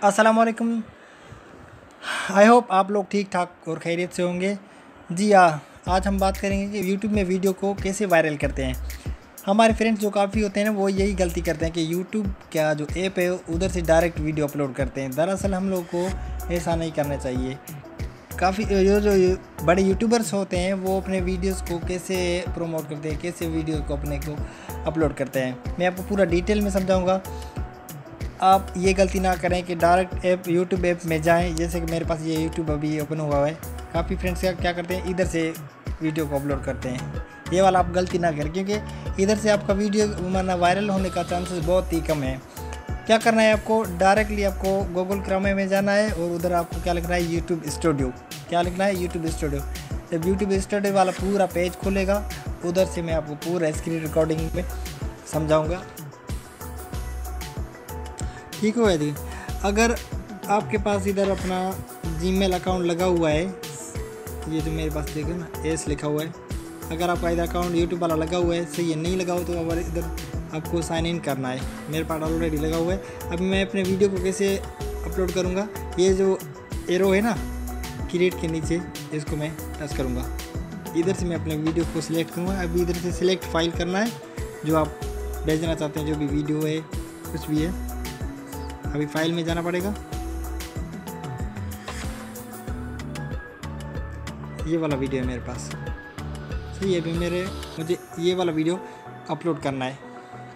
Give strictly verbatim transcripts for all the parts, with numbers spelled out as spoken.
अस्सलाम वालेकुम। I hope आप लोग ठीक ठाक और खैरियत से होंगे। जी हाँ, आज हम बात करेंगे कि यूट्यूब में वीडियो को कैसे वायरल करते हैं। हमारे फ्रेंड्स जो काफ़ी होते हैं ना, वो यही गलती करते हैं कि यूट्यूब का जो ऐप है उधर से डायरेक्ट वीडियो अपलोड करते हैं। दरअसल हम लोग को ऐसा नहीं करना चाहिए। काफ़ी जो जो बड़े यूट्यूबर्स होते हैं वो अपने वीडियोस को कैसे प्रमोट करते हैं, कैसे वीडियो को अपने को अपलोड करते हैं, मैं आपको पूरा डिटेल में समझाऊंगा। आप ये गलती ना करें कि डायरेक्ट ऐप यूट्यूब ऐप में जाएं। जैसे कि मेरे पास ये यूट्यूब अभी ओपन हुआ है, काफ़ी फ्रेंड्स क्या क्या करते हैं, इधर से वीडियो को अपलोड करते हैं। ये वाला आप गलती ना करें, क्योंकि इधर से आपका वीडियो माना वायरल होने का चांसेस बहुत ही कम है। क्या करना है आपको, डायरेक्टली आपको गूगल क्रोम में जाना है और उधर आपको क्या लिखना है, यूट्यूब स्टूडियो। क्या लिखना है, यूट्यूब स्टूडियो। जब यूट्यूब स्टूडियो वाला पूरा पेज खुलेगा, उधर से मैं आपको पूरा स्क्रीन रिकॉर्डिंग में समझाऊंगा। ठीक हो गया। अगर आपके पास इधर अपना जीमेल अकाउंट लगा हुआ है, ये जो मेरे पास देखो ना एस लिखा हुआ है, अगर आपका इधर अकाउंट यूट्यूब वाला लगा हुआ है, सही है, नहीं लगा हो तो अगर इधर आपको साइन इन करना है। मेरे पास ऑलरेडी लगा हुआ है। अभी मैं अपने वीडियो को कैसे अपलोड करूँगा, ये जो एरो है ना क्रिएट के नीचे, इसको मैं टच करूँगा। इधर से मैं अपने वीडियो को सिलेक्ट करूँगा। अभी इधर से सिलेक्ट फाइल करना है जो आप भेजना चाहते हैं, जो भी वीडियो है कुछ भी है। अभी फाइल में जाना पड़ेगा। ये वाला वीडियो है मेरे पास, सही है। अभी मेरे मुझे ये वाला वीडियो अपलोड करना है।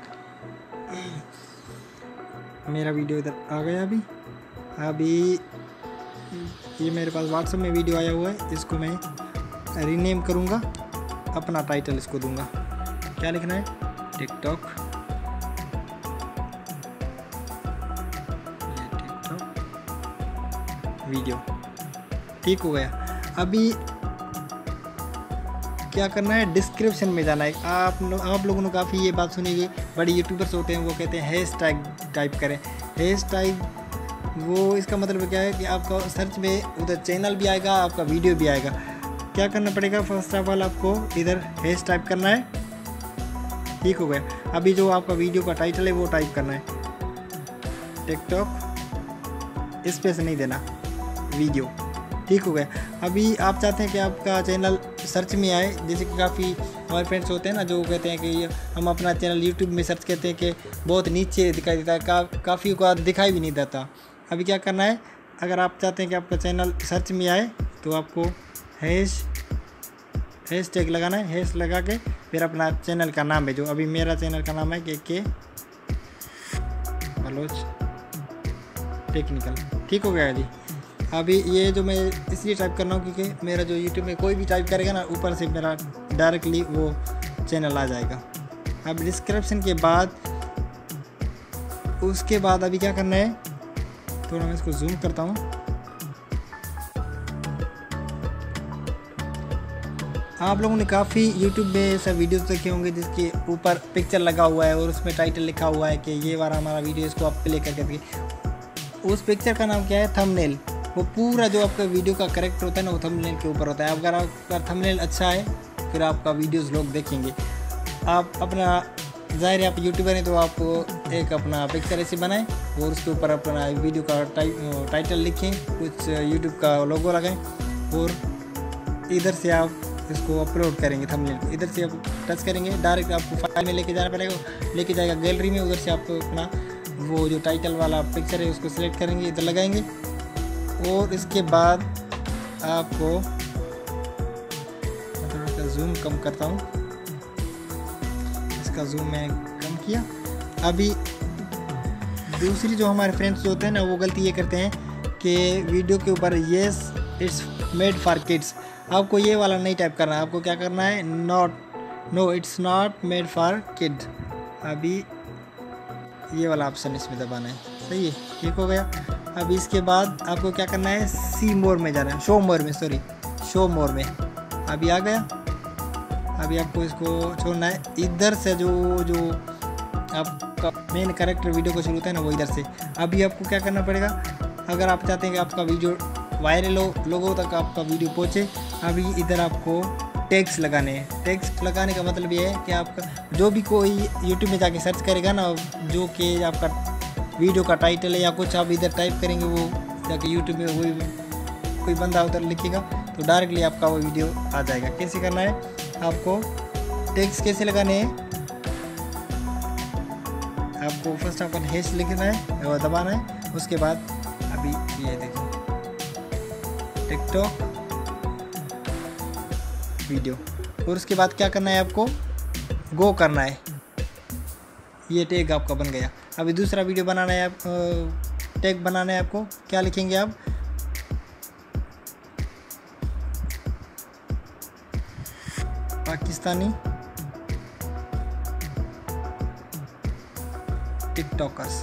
मेरा वीडियो इधर आ गया। अभी अभी ये मेरे पास व्हाट्सएप में वीडियो आया हुआ है, इसको मैं रीनेम करूँगा, अपना टाइटल इसको दूंगा। क्या लिखना है, टिकटॉक वीडियो। ठीक हो गया। अभी क्या करना है, डिस्क्रिप्शन में जाना है। आप आप लोगों ने काफ़ी ये बात सुनी हुई, बड़े यूट्यूबर्स होते हैं वो कहते हैं हैश टैग टाइप करें। हैश टैग वो इसका मतलब क्या है कि आपका सर्च में उधर चैनल भी आएगा, आपका वीडियो भी आएगा। क्या करना पड़ेगा, फर्स्ट ऑफ ऑल आपको इधर हैश टाइप करना है। ठीक हो गया। अभी जो आपका वीडियो का टाइटल है वो टाइप करना है, टिकटॉक, स्पेस नहीं देना, वीडियो। ठीक हो गया। अभी आप चाहते हैं कि आपका चैनल सर्च में आए, जैसे कि काफ़ी हमारे फ्रेंड्स होते हैं ना जो कहते हैं कि हम अपना चैनल यूट्यूब में सर्च करते हैं कि बहुत नीचे दिखाई देता है, का, काफ़ी को दिखाई भी नहीं देता। अभी क्या करना है, अगर आप चाहते हैं कि आपका चैनल सर्च में आए तो आपको हैश हैश टैग लगाना है। हैश लगा के फिर अपना चैनल का नाम है, जो अभी मेरा चैनल का नाम है के के बलोच टेक्निकल। ठीक हो गया जी। अभी ये जो मैं इसलिए टाइप कर रहा हूँ क्योंकि मेरा जो यूट्यूब में कोई भी टाइप करेगा ना, ऊपर से मेरा डायरेक्टली वो चैनल आ जाएगा। अब डिस्क्रिप्शन के बाद उसके बाद अभी क्या करना है, थोड़ा मैं इसको जूम करता हूँ। आप लोगों ने काफ़ी यूट्यूब में ऐसा वीडियोस देखे होंगे जिसके ऊपर पिक्चर लगा हुआ है और उसमें टाइटल लिखा हुआ है कि ये वाला हमारा वीडियो, इसको आप प्ले करके देखिए। उस पिक्चर का नाम क्या है, थंबनेल। वो पूरा जो आपका वीडियो का करेक्ट होता है ना, वो थंबनेल के ऊपर होता है। अगर आपका थंबनेल अच्छा है फिर आपका वीडियोस लोग देखेंगे। आप अपना ज़ाहिर है आप यूट्यूबर हैं तो आप एक अपना पिक्चर ऐसे बनाएं और उसके ऊपर अपना वीडियो का टाइ, टाइटल लिखें, कुछ यूट्यूब का लोगो लगाएं और इधर से आप इसको अपलोड करेंगे थंबनेल को। इधर से आप टच करेंगे, डायरेक्ट आपको फाइल में लेके जाना पड़ेगा, लेके जाएगा गैलरी में। उधर से आप अपना वो जो टाइटल वाला पिक्चर है उसको सिलेक्ट करेंगे, इधर लगाएंगे और इसके बाद आपको मैं थोड़ा सा जूम कम करता हूँ, इसका जूम मैंने कम किया। अभी दूसरी जो हमारे फ्रेंड्स होते हैं ना, वो गलती ये करते हैं कि वीडियो के ऊपर yes it's made for kids, आपको ये वाला नहीं टाइप करना है। आपको क्या करना है, not no it's not made for kid. अभी ये वाला ऑप्शन इसमें दबाना है, सही है। ठीक हो गया। अब इसके बाद आपको क्या करना है, सी मोर में जाना है, शो मोर में, सॉरी शो मोर में। अभी आ गया। अभी आपको इसको छोड़ना है। इधर से जो जो आपका मेन कैरेक्टर वीडियो को शुरू होता है ना, वो इधर से। अभी आपको क्या करना पड़ेगा, अगर आप चाहते हैं कि आपका वीडियो वायरल हो, लोगों तक आपका वीडियो पहुँचे, अभी इधर आपको टैग्स लगाने हैं। टैग्स लगाने का मतलब ये है कि आपका जो भी कोई यूट्यूब में जाके सर्च करेगा ना, जो कि आपका वीडियो का टाइटल है या कुछ आप इधर टाइप करेंगे, वो जाके यूट्यूब में वही कोई बंदा उधर लिखेगा तो डायरेक्टली आपका वो वीडियो आ जाएगा। कैसे करना है आपको, टैग्स कैसे लगाने हैं, आपको फर्स्ट ऑफ ऑल हैश लिखना है और दबाना है। उसके बाद अभी ये देखिए टिकटॉक वीडियो, और उसके बाद क्या करना है आपको, गो करना है। ये टैग आपका बन गया। अभी दूसरा वीडियो बनाना है, आप टैग बनाना है आपको, क्या लिखेंगे आप, पाकिस्तानी टिकटॉकर्स।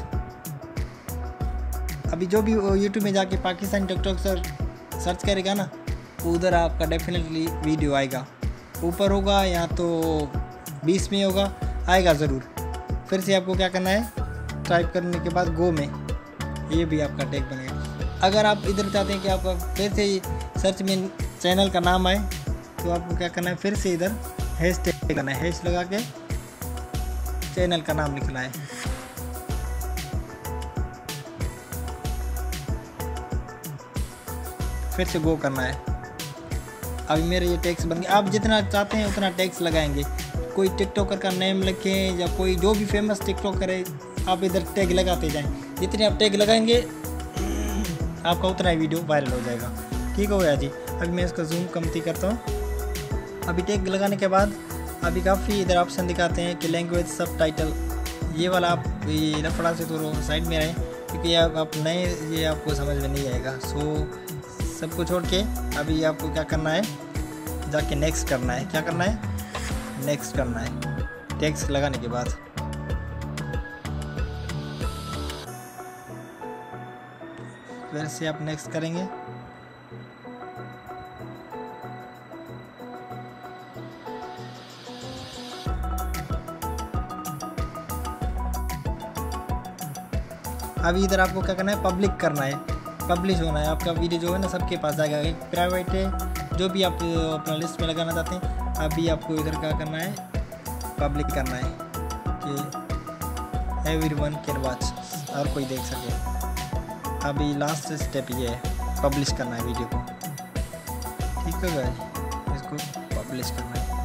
अभी जो भी यूट्यूब में जाके पाकिस्तानी टिकटॉक सर सर्च करेगा ना, उधर आपका डेफिनेटली वीडियो आएगा, ऊपर होगा या तो बीस में होगा, आएगा ज़रूर। फिर से आपको क्या करना है, टाइप करने के बाद गो में, ये भी आपका टैग बनेगा। अगर आप इधर चाहते हैं कि आपका फिर से सर्च में चैनल का नाम आए तो आपको क्या करना है, फिर से इधर हैश टैग करना है, हैश लगा के चैनल का नाम लिखना है। फिर से गो करना है। अभी मेरे ये टैग्स बन गए। आप जितना चाहते हैं उतना टैग्स लगाएंगे। कोई टिकटॉकर का नेम लिखें या कोई जो भी फेमस टिकटॉकर है, आप इधर टैग लगाते जाएं। जितने आप टैग लगाएंगे आपका उतना ही वीडियो वायरल हो जाएगा। ठीक हो गया जी। अभी मैं इसका जूम कमती करता हूँ। अभी टैग लगाने के बाद अभी काफ़ी इधर ऑप्शन दिखाते हैं कि लैंग्वेज सब टाइटल, ये वाला आप ये लफड़ा से तो साइड में रहें, क्योंकि ये आप नए, ये आपको समझ में नहीं आएगा। सो सबको छोड़ के अभी आपको क्या करना है, जाके नेक्स्ट करना है। क्या करना है, नेक्स्ट करना है टैग्स लगाने के बाद। फिर से आप नेक्स्ट करेंगे। अभी इधर आपको क्या करना है, पब्लिक करना है, पब्लिश होना है। आपका वीडियो जो है ना सबके पास जाएगा। एक प्राइवेट है, जो भी आप अपना लिस्ट में लगाना चाहते हैं, अभी आपको इधर क्या करना है, पब्लिक करना है कि एवरीवन कैन वॉच, और कोई देख सके। अभी लास्ट स्टेप ये है, पब्लिश करना है वीडियो को। ठीक है गाइस, इसको पब्लिश करना है।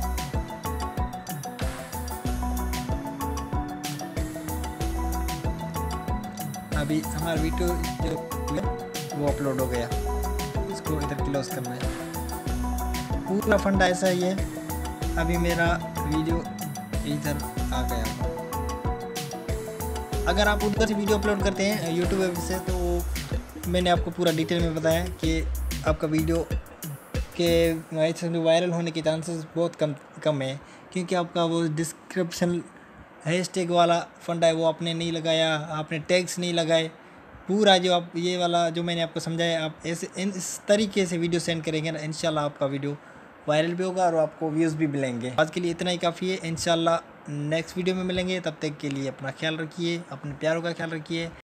अभी हमारा वीडियो जो वो अपलोड हो गया, इसको इधर क्लोज करना है। पूरा फंडा ऐसा ही है। अभी मेरा वीडियो इधर आ गया। अगर आप उधर से वीडियो अपलोड करते हैं यूट्यूब से, तो मैंने आपको पूरा डिटेल में बताया कि आपका वीडियो के वायरल होने के चांसेस बहुत कम कम है, क्योंकि आपका वो डिस्क्रिप्शन हैशटैग वाला फंडा है वो आपने नहीं लगाया, आपने टैग्स नहीं लगाए। पूरा जो आप ये वाला जो मैंने आपको समझाया, आप ऐसे इन इस तरीके से वीडियो सेंड करेंगे ना, इंशाल्लाह आपका वीडियो वायरल भी होगा और आपको व्यूज़ भी मिलेंगे। आज के लिए इतना ही काफ़ी है। इंशाल्लाह नेक्स्ट वीडियो में मिलेंगे। तब तक के लिए अपना ख्याल रखिए, अपने प्यारों का ख्याल रखिए।